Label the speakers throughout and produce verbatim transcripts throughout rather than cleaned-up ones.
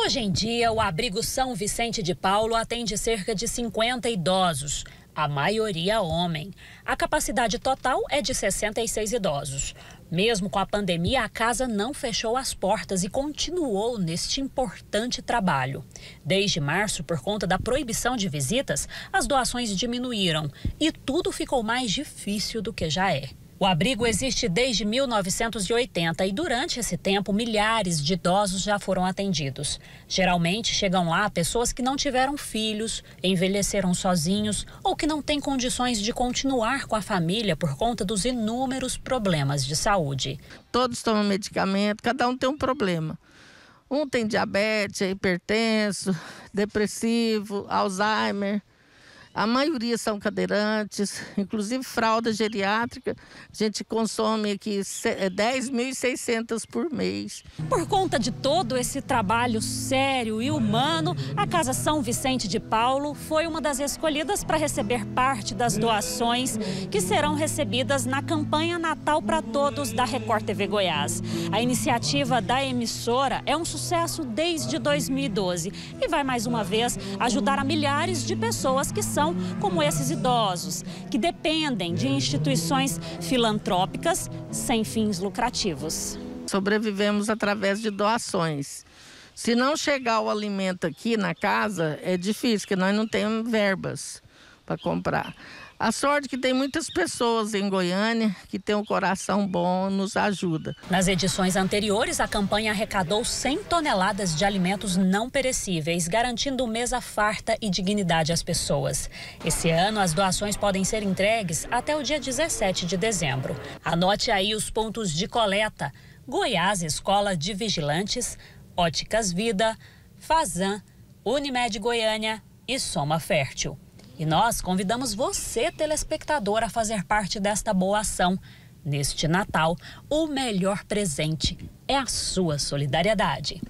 Speaker 1: Hoje em dia, o abrigo São Vicente de Paulo atende cerca de cinquenta idosos, a maioria homem. A capacidade total é de sessenta e seis idosos. Mesmo com a pandemia, a casa não fechou as portas e continuou neste importante trabalho. Desde março, por conta da proibição de visitas, as doações diminuíram e tudo ficou mais difícil do que já é. O abrigo existe desde mil novecentos e oitenta e durante esse tempo milhares de idosos já foram atendidos. Geralmente chegam lá pessoas que não tiveram filhos, envelheceram sozinhos ou que não têm condições de continuar com a família por conta dos inúmeros problemas de saúde.
Speaker 2: Todos tomam medicamento, cada um tem um problema. Um tem diabetes, é hipertenso, depressivo, Alzheimer. A maioria são cadeirantes, inclusive fralda geriátrica. A gente consome aqui dez mil e seiscentas por mês.
Speaker 1: Por conta de todo esse trabalho sério e humano, a Casa São Vicente de Paulo foi uma das escolhidas para receber parte das doações que serão recebidas na campanha Natal para Todos da Record T V Goiás. A iniciativa da emissora é um sucesso desde dois mil e doze e vai mais uma vez ajudar a milhares de pessoas que são como esses idosos, que dependem de instituições filantrópicas sem fins lucrativos.
Speaker 2: Sobrevivemos através de doações. Se não chegar o alimento aqui na casa, é difícil, porque nós não temos verbas para comprar. A sorte é que tem muitas pessoas em Goiânia que têm um coração bom, nos ajuda.
Speaker 1: Nas edições anteriores, a campanha arrecadou cem toneladas de alimentos não perecíveis, garantindo mesa farta e dignidade às pessoas. Esse ano, as doações podem ser entregues até o dia dezessete de dezembro. Anote aí os pontos de coleta: Goiás Escola de Vigilantes, Óticas Vida, Fazan, Unimed Goiânia e Soma Fértil. E nós convidamos você, telespectador, a fazer parte desta boa ação. Neste Natal, o melhor presente é a sua solidariedade.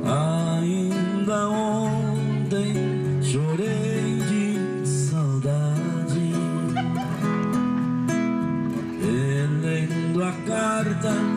Speaker 3: Ainda ontem chorei de saudade, lendo a carta